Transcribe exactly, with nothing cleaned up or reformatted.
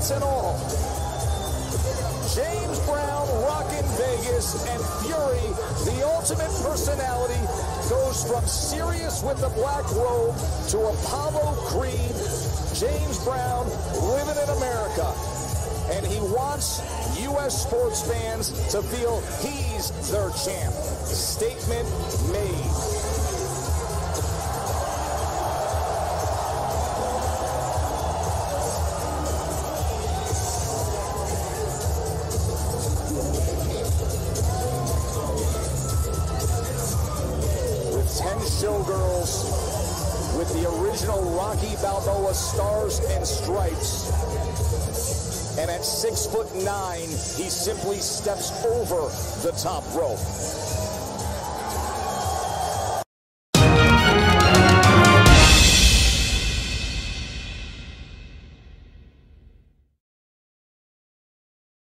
helmets and all. James Brown rocking Vegas, and Fury, the ultimate personality, goes from Sirius with the black robe to Apollo Creed. James Brown living in America, and he wants U S sports fans to feel he's their champ. Statement made. Showgirls with the original Rocky Balboa stars and stripes, and at six foot nine, he simply steps over the top rope.